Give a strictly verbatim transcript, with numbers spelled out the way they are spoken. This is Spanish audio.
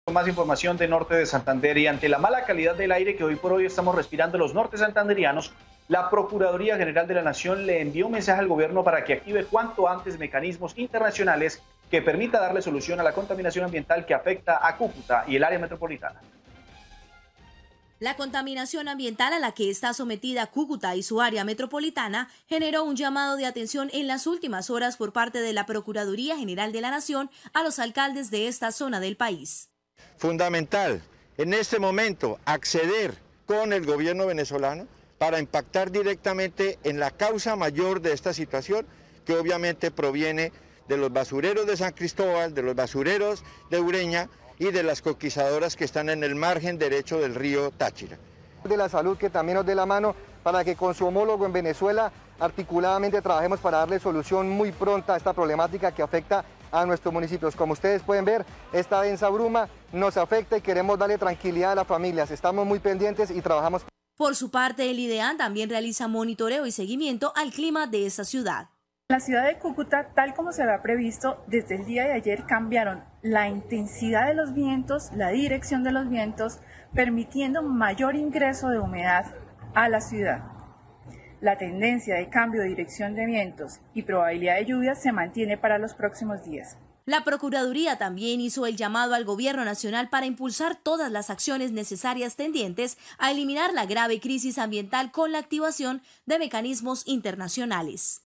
Más información de Norte de Santander y ante la mala calidad del aire que hoy por hoy estamos respirando los norte santanderianos, la Procuraduría General de la Nación le envió un mensaje al gobierno para que active cuanto antes mecanismos internacionales que permita darle solución a la contaminación ambiental que afecta a Cúcuta y el área metropolitana. La contaminación ambiental a la que está sometida Cúcuta y su área metropolitana generó un llamado de atención en las últimas horas por parte de la Procuraduría General de la Nación a los alcaldes de esta zona del país. Fundamental en este momento acceder con el gobierno venezolano para impactar directamente en la causa mayor de esta situación, que obviamente proviene de los basureros de San Cristóbal, de los basureros de Ureña y de las coquizadoras que están en el margen derecho del río Táchira. De la salud que también nos dé la mano para que con su homólogo en Venezuela articuladamente trabajemos para darle solución muy pronta a esta problemática que afecta a nuestros municipios. Como ustedes pueden ver, esta densa bruma nos afecta y queremos darle tranquilidad a las familias. Estamos muy pendientes y trabajamos. Por su parte, el IDEAN también realiza monitoreo y seguimiento al clima de esta ciudad. En la ciudad de Cúcuta, tal como se había previsto, desde el día de ayer cambiaron la intensidad de los vientos, la dirección de los vientos, permitiendo mayor ingreso de humedad a la ciudad. La tendencia de cambio de dirección de vientos y probabilidad de lluvias se mantiene para los próximos días. La Procuraduría también hizo el llamado al Gobierno Nacional para impulsar todas las acciones necesarias tendientes a eliminar la grave crisis ambiental con la activación de mecanismos internacionales.